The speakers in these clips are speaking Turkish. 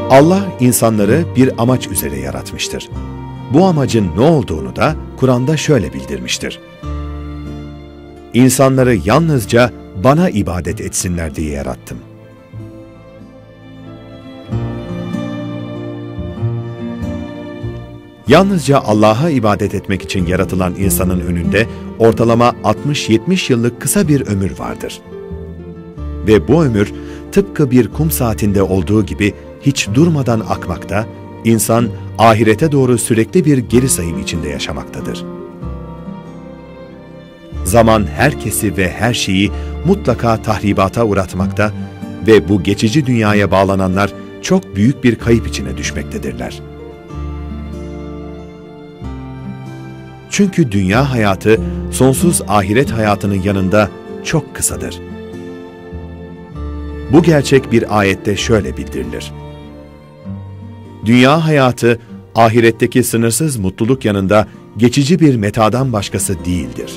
Allah insanları bir amaç üzere yaratmıştır. Bu amacın ne olduğunu da Kur'an'da şöyle bildirmiştir. İnsanları yalnızca bana ibadet etsinler diye yarattım. Yalnızca Allah'a ibadet etmek için yaratılan insanın önünde ortalama 60-70 yıllık kısa bir ömür vardır. Ve bu ömür tıpkı bir kum saatinde olduğu gibi hiç durmadan akmakta, insan ahirete doğru sürekli bir geri sayım içinde yaşamaktadır. Zaman herkesi ve her şeyi mutlaka tahribata uğratmakta ve bu geçici dünyaya bağlananlar çok büyük bir kayıp içine düşmektedirler. Çünkü dünya hayatı sonsuz ahiret hayatının yanında çok kısadır. Bu gerçek bir ayette şöyle bildirilir. Dünya hayatı ahiretteki sınırsız mutluluk yanında geçici bir metadan başkası değildir.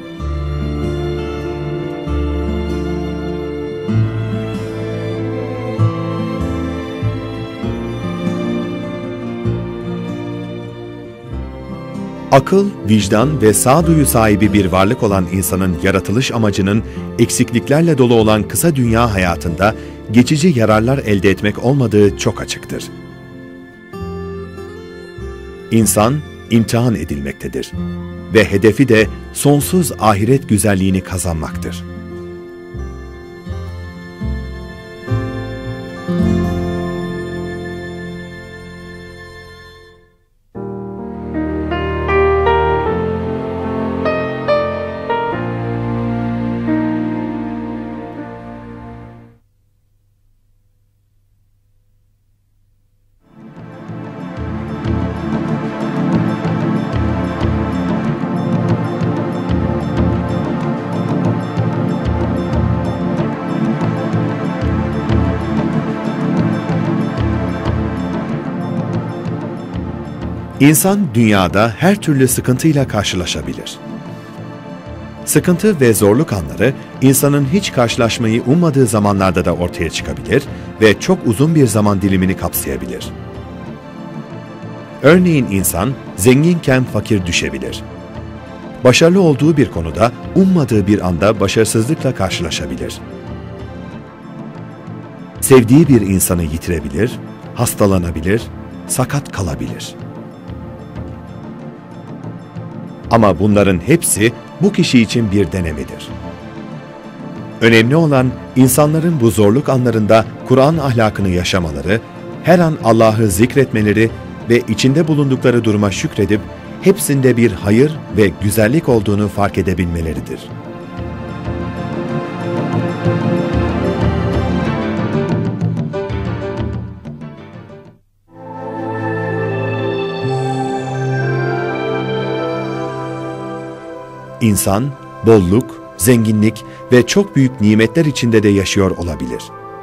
Akıl, vicdan ve sağduyu sahibi bir varlık olan insanın yaratılış amacının eksikliklerle dolu olan kısa dünya hayatında geçici yararlar elde etmek olmadığı çok açıktır. İnsan imtihan edilmektedir ve hedefi de sonsuz ahiret güzelliğini kazanmaktır. İnsan dünyada her türlü sıkıntıyla karşılaşabilir. Sıkıntı ve zorluk anları insanın hiç karşılaşmayı ummadığı zamanlarda da ortaya çıkabilir ve çok uzun bir zaman dilimini kapsayabilir. Örneğin insan zenginken fakir düşebilir. Başarılı olduğu bir konuda ummadığı bir anda başarısızlıkla karşılaşabilir. Sevdiği bir insanı yitirebilir, hastalanabilir, sakat kalabilir. Ama bunların hepsi bu kişi için bir denemedir. Önemli olan insanların bu zorluk anlarında Kur'an ahlakını yaşamaları, her an Allah'ı zikretmeleri ve içinde bulundukları duruma şükredip hepsinde bir hayır ve güzellik olduğunu fark edebilmeleridir. İnsan, bolluk, zenginlik ve çok büyük nimetler içinde de yaşıyor olabilir.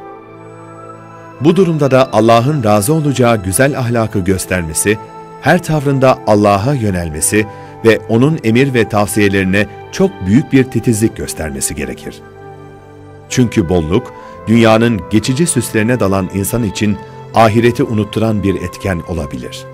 Bu durumda da Allah'ın razı olacağı güzel ahlakı göstermesi, her tavrında Allah'a yönelmesi ve O'nun emir ve tavsiyelerine çok büyük bir titizlik göstermesi gerekir. Çünkü bolluk, dünyanın geçici süslerine dalan insan için ahireti unutturan bir etken olabilir.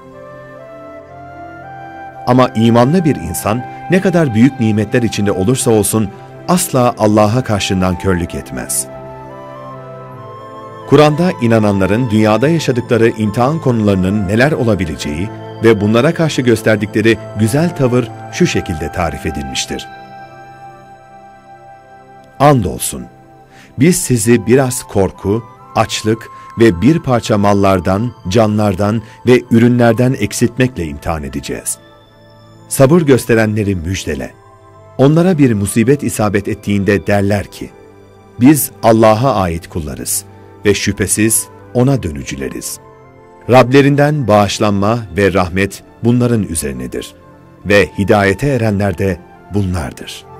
Ama imanlı bir insan ne kadar büyük nimetler içinde olursa olsun asla Allah'a karşı nankörlük etmez. Kur'an'da inananların dünyada yaşadıkları imtihan konularının neler olabileceği ve bunlara karşı gösterdikleri güzel tavır şu şekilde tarif edilmiştir. Andolsun, biz sizi biraz korku, açlık ve bir parça mallardan, canlardan ve ürünlerden eksiltmekle imtihan edeceğiz. Sabır gösterenleri müjdele. Onlara bir musibet isabet ettiğinde derler ki, biz Allah'a ait kullarız ve şüphesiz O'na dönücüleriz. Rablerinden bağışlanma ve rahmet bunların üzerinedir ve hidayete erenler de bunlardır.